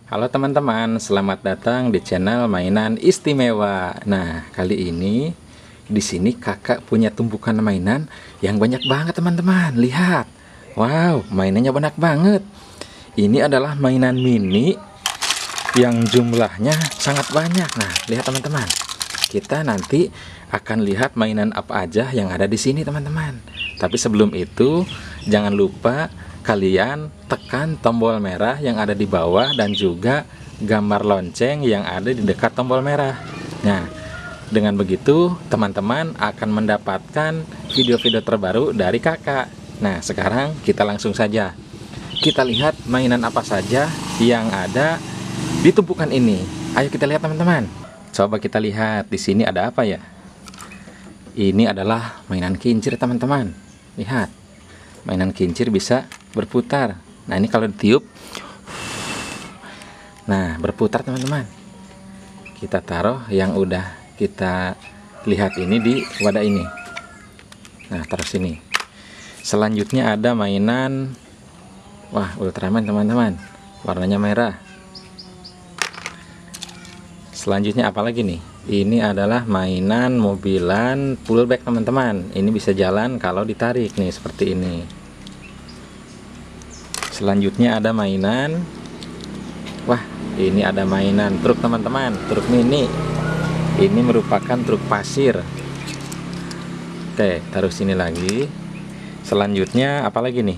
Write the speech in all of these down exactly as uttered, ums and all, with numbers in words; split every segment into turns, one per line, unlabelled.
Halo teman-teman, selamat datang di channel Mainan Istimewa. Nah, kali ini di sini kakak punya tumpukan mainan yang banyak banget teman-teman. Lihat, wow, mainannya banyak banget. Ini adalah mainan mini yang jumlahnya sangat banyak. Nah, lihat teman-teman, kita nanti akan lihat mainan apa aja yang ada di sini teman-teman. Tapi sebelum itu, jangan lupa kalian tekan tombol merah yang ada di bawah dan juga gambar lonceng yang ada di dekat tombol merah. Nah, dengan begitu teman-teman akan mendapatkan video-video terbaru dari kakak. Nah, sekarang kita langsung saja. Kita lihat mainan apa saja yang ada di tumpukan ini. Ayo kita lihat teman-teman. Coba kita lihat di sini ada apa ya? Ini adalah mainan kincir teman-teman. Lihat, mainan kincir bisa berputar. Nah, ini kalau ditiup, nah berputar teman-teman. Kita taruh yang udah kita lihat ini di wadah ini. Nah, taruh sini. Selanjutnya ada mainan, wah, Ultraman teman-teman, warnanya merah. Selanjutnya apa lagi nih? Ini adalah mainan mobilan pullback teman-teman. Ini bisa jalan kalau ditarik nih seperti ini. Selanjutnya ada mainan, wah, ini ada mainan truk teman-teman, truk mini. Ini merupakan truk pasir. Oke, taruh sini lagi. Selanjutnya apa lagi nih?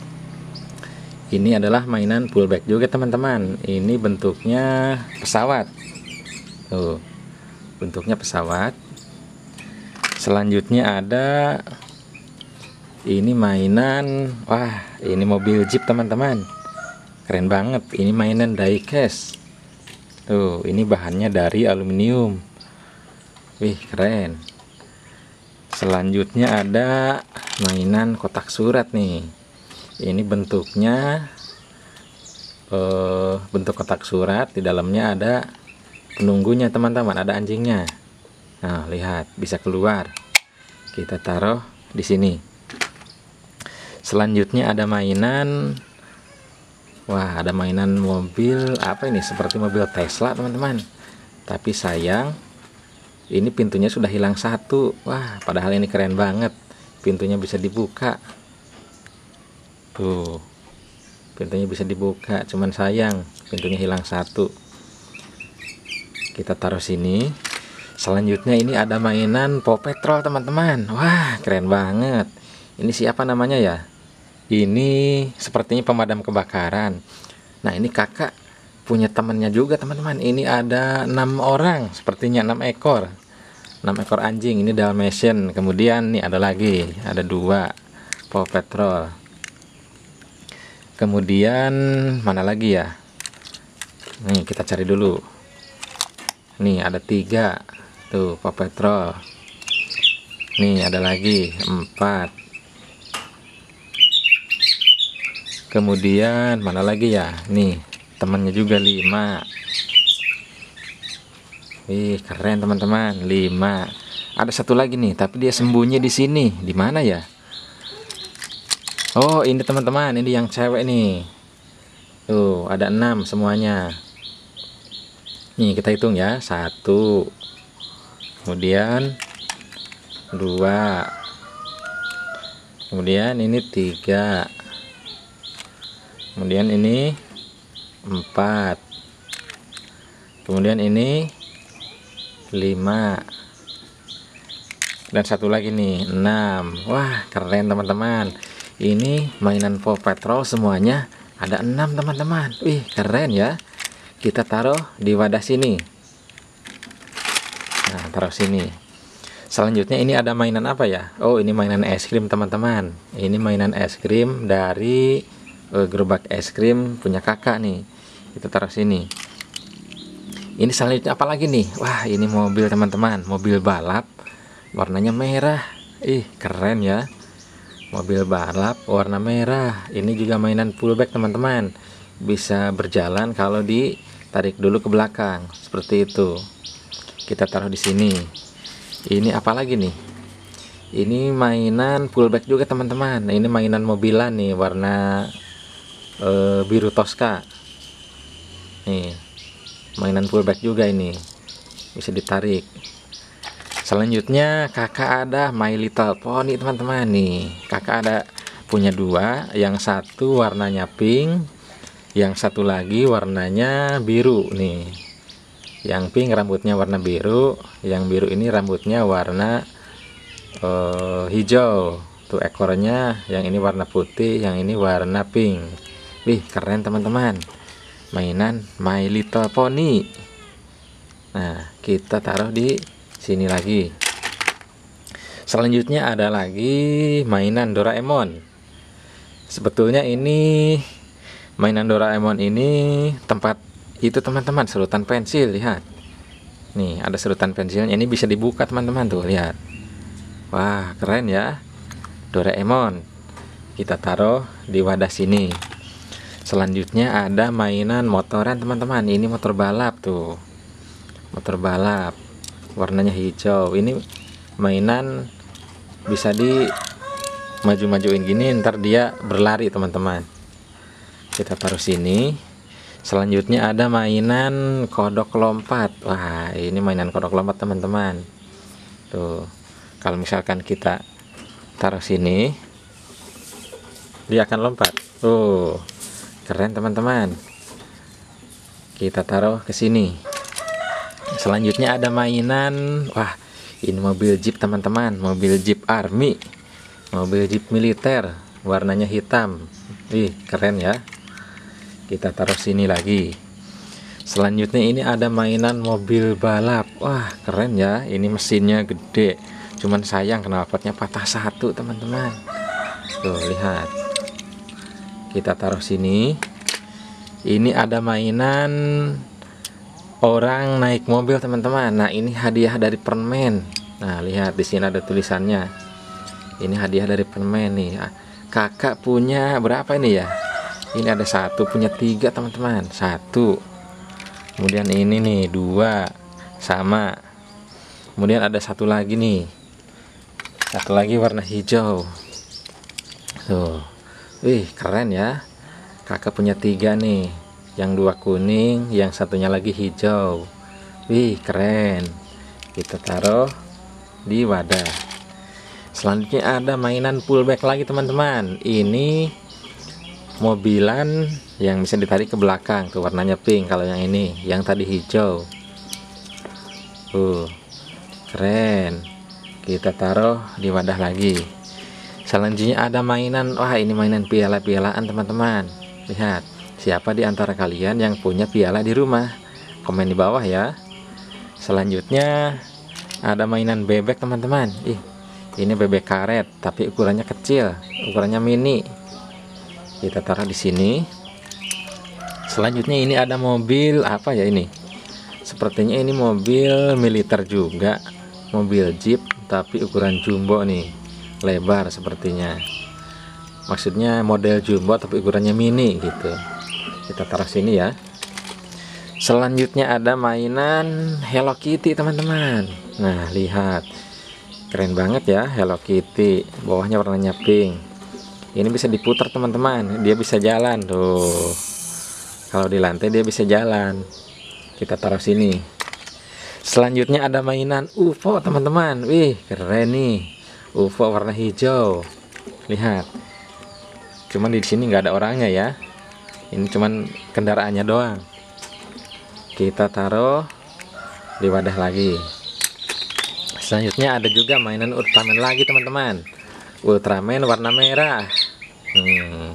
Ini adalah mainan pullback juga teman-teman. Ini bentuknya pesawat. Tuh, bentuknya pesawat. Selanjutnya ada ini mainan, wah, ini mobil Jeep teman-teman. Keren banget. Ini mainan diecast. Tuh, ini bahannya dari aluminium. Wih, keren. Selanjutnya ada mainan kotak surat nih. Ini bentuknya eh, bentuk kotak surat. Di dalamnya ada penunggunya teman-teman, ada anjingnya. Nah, lihat, bisa keluar. Kita taruh di sini. Selanjutnya ada mainan, wah, ada mainan mobil apa ini, seperti mobil Tesla teman-teman. Tapi sayang, ini pintunya sudah hilang satu. Wah, padahal ini keren banget. Pintunya bisa dibuka. Tuh, pintunya bisa dibuka. Cuman sayang, pintunya hilang satu. Kita taruh sini. Selanjutnya ini ada mainan Paw Patrol teman-teman. Wah, keren banget. Ini siapa namanya ya? Ini sepertinya pemadam kebakaran. Nah, ini kakak punya temannya juga teman-teman. Ini ada enam orang, sepertinya enam ekor, enam ekor anjing. Ini Dalmatian. Kemudian nih ada lagi, ada dua Paw Patrol. Kemudian mana lagi ya? Nih kita cari dulu. Nih ada tiga, tuh Paw Patrol. Nih ada lagi empat. Kemudian mana lagi ya? Nih temannya juga lima. Wih, keren teman-teman, lima. Ada satu lagi nih, tapi dia sembunyi di sini. Di mana ya? Oh, ini teman-teman, ini yang cewek nih. Tuh, ada enam semuanya. Nih kita hitung ya, satu. Kemudian dua. Kemudian ini tiga. Kemudian ini empat. Kemudian ini lima. Dan satu lagi nih, enam. Wah, keren teman-teman. Ini mainan Paw Patrol semuanya ada enam teman-teman. Wih, keren ya. Kita taruh di wadah sini. Nah, taruh sini. Selanjutnya ini ada mainan apa ya? Oh, ini mainan es krim teman-teman. Ini mainan es krim dari uh, gerobak es krim punya kakak nih. Kita taruh sini. Ini selanjutnya apa lagi nih? Wah, ini mobil teman-teman, mobil balap warnanya merah. Ih, keren ya. Mobil balap warna merah. Ini juga mainan pullback teman-teman. Bisa berjalan kalau ditarik dulu ke belakang, seperti itu. Kita taruh di sini. Ini apa lagi nih? Ini mainan pullback juga teman-teman. Ini mainan mobilan nih, warna e, biru Tosca. Nih, mainan pullback juga ini, bisa ditarik. Selanjutnya kakak ada My Little Pony teman-teman. Nih kakak ada punya dua, yang satu warnanya pink, yang satu lagi warnanya biru. Nih yang pink rambutnya warna biru, yang biru ini rambutnya warna uh, hijau. Tuh ekornya, yang ini warna putih, yang ini warna pink. Wih keren teman-teman, mainan My Little Pony. Nah kita taruh di sini lagi. Selanjutnya ada lagi mainan Doraemon. Sebetulnya ini mainan Doraemon ini tempat itu teman-teman, serutan pensil. Lihat nih, ada serutan pensilnya, ini bisa dibuka teman-teman, tuh lihat. Wah keren ya Doraemon. Kita taruh di wadah sini. Selanjutnya ada mainan motoran teman-teman. Ini motor balap tuh, motor balap warnanya hijau. Ini mainan bisa di maju-majuin gini, ntar dia berlari teman-teman. Kita taruh sini. Selanjutnya ada mainan kodok lompat. Wah ini mainan kodok lompat teman-teman. Tuh kalau misalkan kita taruh sini, dia akan lompat. Tuh keren teman-teman. Kita taruh ke sini. Selanjutnya ada mainan, wah ini mobil jeep teman-teman, mobil jeep army, mobil jeep militer, warnanya hitam. Ih keren ya. Kita taruh sini lagi. Selanjutnya ini ada mainan mobil balap. Wah keren ya, ini mesinnya gede, cuman sayang knalpotnya patah satu teman-teman. Tuh lihat. Kita taruh sini. Ini ada mainan orang naik mobil teman-teman. Nah ini hadiah dari permen. Nah lihat di sini ada tulisannya. Ini hadiah dari permen nih. Kakak punya berapa ini ya? Ini ada satu, punya tiga teman-teman. Satu. Kemudian ini nih dua, sama. Kemudian ada satu lagi nih. Satu lagi warna hijau. Tuh, wih keren ya. Kakak punya tiga nih. Yang dua kuning, yang satunya lagi hijau. Wih keren. Kita taruh di wadah. Selanjutnya ada mainan pullback lagi teman-teman. Ini mobilan yang bisa ditarik ke belakang, tuh warnanya pink. Kalau yang ini, yang tadi hijau. Uh, keren. Kita taruh di wadah lagi. Selanjutnya ada mainan, wah ini mainan piala-pialaan teman-teman. Lihat, siapa di antara kalian yang punya piala di rumah? Komen di bawah ya. Selanjutnya ada mainan bebek teman-teman. Ih, ini bebek karet tapi ukurannya kecil, ukurannya mini. Kita taruh di sini. Selanjutnya ini ada mobil apa ya ini? Sepertinya ini mobil militer juga, mobil jeep tapi ukuran jumbo nih, lebar sepertinya. Maksudnya model jumbo tapi ukurannya mini gitu. Kita taruh sini ya. Selanjutnya ada mainan Hello Kitty teman-teman. Nah lihat, keren banget ya Hello Kitty. Bawahnya warnanya pink. Ini bisa diputar teman-teman, dia bisa jalan tuh. Kalau di lantai dia bisa jalan. Kita taruh sini. Selanjutnya ada mainan U F O teman-teman. Wih keren nih, U F O warna hijau. Lihat, cuman di sini nggak ada orangnya ya. Ini cuman kendaraannya doang. Kita taruh di wadah lagi. Selanjutnya ada juga mainan Ultraman lagi teman-teman. Ultraman warna merah. Hmm.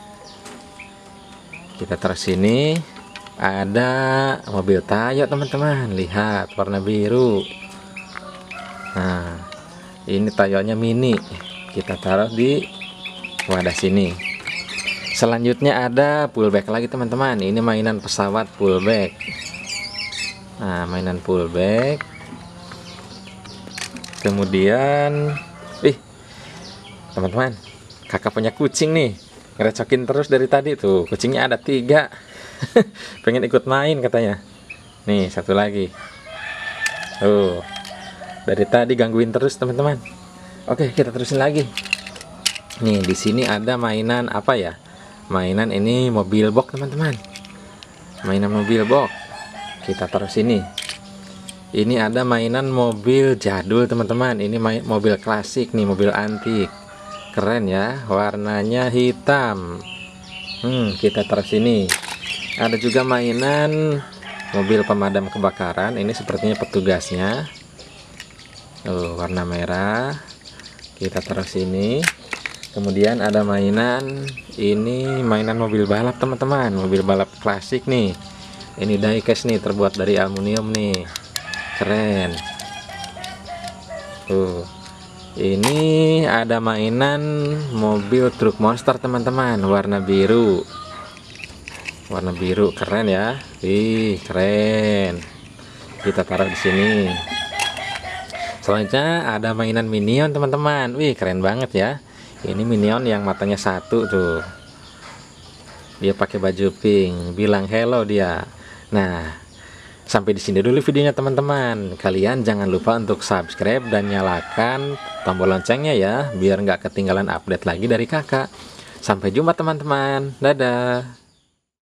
Kita taruh sini. Ada mobil Tayo teman-teman. Lihat warna biru. Nah ini Tayonya mini. Kita taruh di wadah sini. Selanjutnya ada pullback lagi teman-teman. Ini mainan pesawat pullback. Nah mainan pullback. Kemudian ih teman-teman, kakak punya kucing nih, ngerecokin terus dari tadi tuh. Kucingnya ada tiga. Pengen ikut main katanya. Nih satu lagi. Tuh, dari tadi gangguin terus teman-teman. Oke kita terusin lagi. Nih di sini ada mainan apa ya? Mainan ini mobil box teman-teman. mainan mobil box. Kita taruh sini. Ini ada mainan mobil jadul teman-teman. Ini main mobil klasik nih, mobil antik. Keren ya, warnanya hitam. Hmm, kita taruh sini. Ada juga mainan mobil pemadam kebakaran. Ini sepertinya petugasnya. Oh, warna merah. Kita taruh sini. Kemudian ada mainan, ini mainan mobil balap teman-teman, mobil balap klasik nih. Ini diecast nih, terbuat dari aluminium nih. Keren. Tuh. Ini ada mainan mobil truk monster teman-teman, warna biru. Warna biru keren ya. Wih, keren. Kita taruh di sini. Selanjutnya ada mainan minion teman-teman. Wih, keren banget ya. Ini minion yang matanya satu tuh. Dia pakai baju pink, bilang hello dia. Nah, sampai di sini dulu videonya teman-teman. Kalian jangan lupa untuk subscribe dan nyalakan tombol loncengnya ya, biar nggak ketinggalan update lagi dari kakak. Sampai jumpa teman-teman. Dadah.